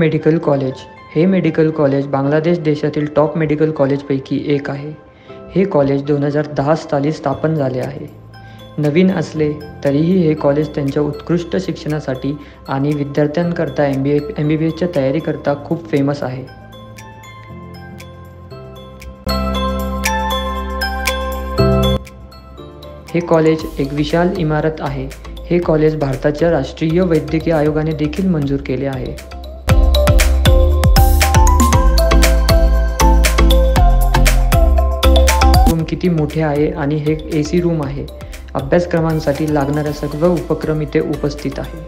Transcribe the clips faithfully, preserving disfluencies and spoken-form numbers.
Medical college हे medical college Bangladesh देशातील top medical कॉलेजपैकी एक आहे. हे कॉलेज दोन हजार दहा साली स्थापन झाले आहे. नवीन असले तरीही हे कॉलेज त्यांच्या उत्कृष्ट शिक्षणासाठी आणि विद्यार्थ्यांकरता एम बी ए एम बी बी एसच्या तयारीकरता खूप फेमस आहे. हे कॉलेज एक विशाल इमारत आहे. हे कॉलेज भारताच्या राष्ट्रीय वैद्यकीय आयोगाने देखील मंजूर केले आहे. रूम किती मोठे आहे आणि हे ए सी रूम आहे. अभ्यासक्रमांसाठी लागणाऱ्या सर्व उपक्रम इथे उपस्थित आहे.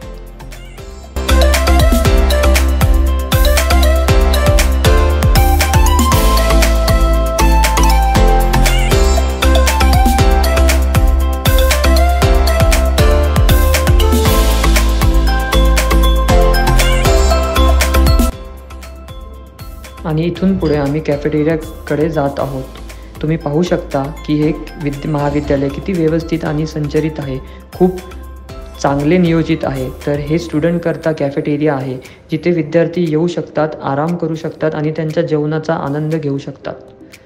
आणि इथून पुढे आम्ही कॅफेटेरियाकडे जात आहोत. तुम्ही पाहू शकता की हे विद्या महाविद्यालय किती व्यवस्थित आणि संचरित आहे. खूप चांगले नियोजित आहे. तर हे स्टुडंटकरता कॅफेटेरिया आहे जिथे विद्यार्थी येऊ शकतात, आराम करू शकतात आणि त्यांच्या जेवणाचा आनंद घेऊ शकतात.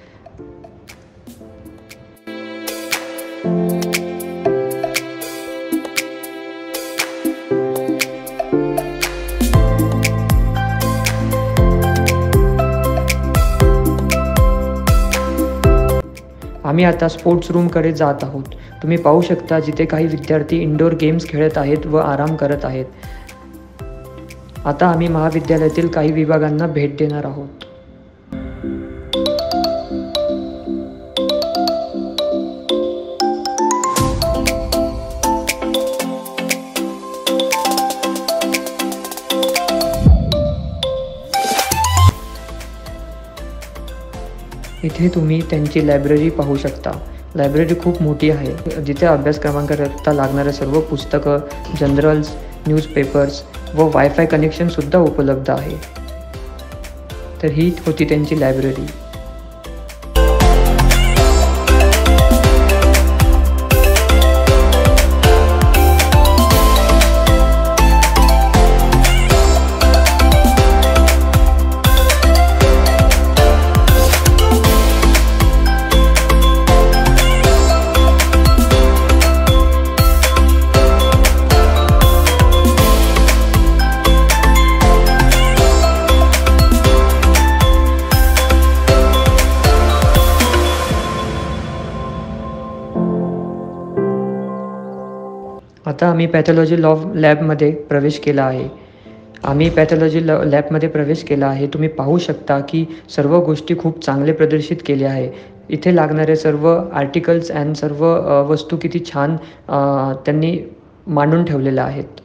आम्ही आता स्पोर्ट्स रूमकडे जात आहोत. तुम्ही पाहू शकता जिथे काही विद्यार्थी इंडोर गेम्स खेळत आहेत व आराम करत आहेत. आता आम्ही महाविद्यालयातील काही विभागांना भेट देणार आहोत. इथे तुम्ही त्यांची लायब्ररी पाहू शकता. लायब्ररी खूप मोठी आहे जिथे अभ्यासक्रमांकरता लागणारे सर्व पुस्तकं, जर्नल्स, न्यूजपेपर्स व वायफाय कनेक्शनसुद्धा उपलब्ध आहे. तर ही होती त्यांची लायब्ररी. आता आम्ही पॅथॉलॉजी लॉ लॅबमध्ये प्रवेश केला आहे. आम्ही पॅथॉलॉजी लॅ लॅबमध्ये प्रवेश केला आहे. तुम्ही पाहू शकता की सर्व गोष्टी खूप चांगले प्रदर्शित केल्या आहे. इथे लागणारे सर्व आर्टिकल्स अँड सर्व वस्तू किती छान त्यांनी मांडून ठेवलेल्या आहेत.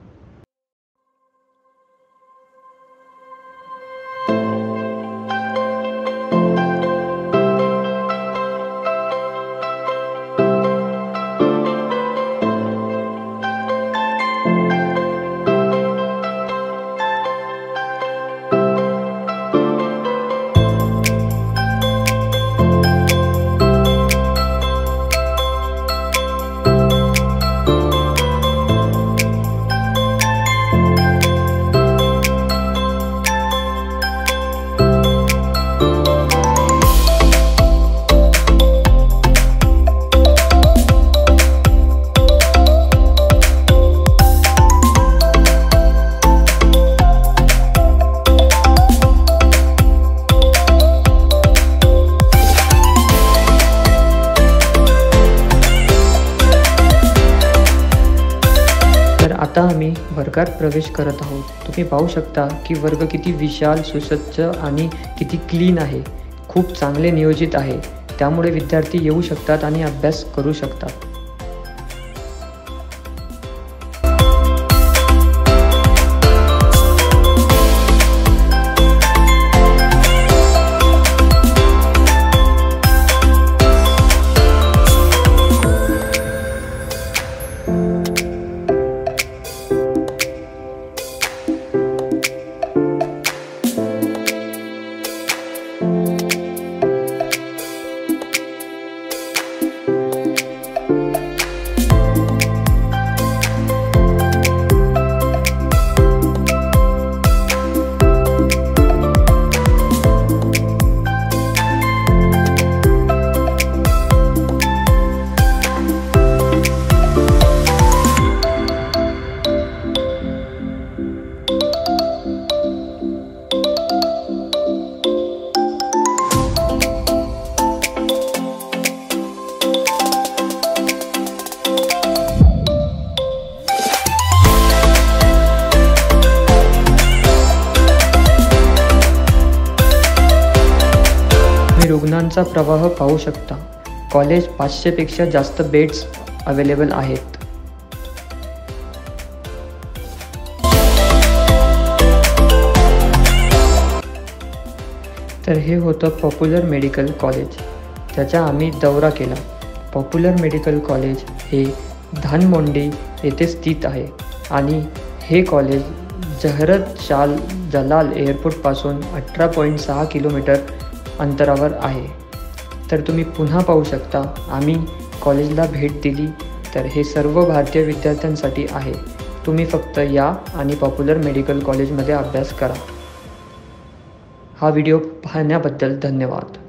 आता आम्ही वर्गात प्रवेश करत आहोत. तुम्ही पाहू शकता की वर्ग किती विशाल, सुसज्ज आणि किती क्लीन आहे. खूप चांगले नियोजित आहे. त्यामुळे विद्यार्थी येऊ शकतात आणि अभ्यास करू शकतात. गुणांचा प्रवाह पाहू शकता. कॉलेज पाचशेपेक्षा जास्त बेड्स अवेलेबल आहेत. तर हे होतं पॉप्युलर मेडिकल कॉलेज, त्याचा आम्ही दौरा केला. पॉप्युलर मेडिकल कॉलेज हे धानमोंडी येथे स्थित आहे आणि हे कॉलेज जहरत शाल जलाल एअरपोर्टपासून अठरा पॉईंट सहा किलोमीटर अंतरावर आहे. तर तुम्ही पुन्हा पाहू शकता आम्ही कॉलेजला भेट दिली. तर हे सर्व भारतीय विद्यार्थ्यांसाठी आहे. तुम्ही फक्त या आणि पॉप्युलर मेडिकल कॉलेजमध्ये अभ्यास करा. हा व्हिडिओ पाहण्याबद्दल धन्यवाद.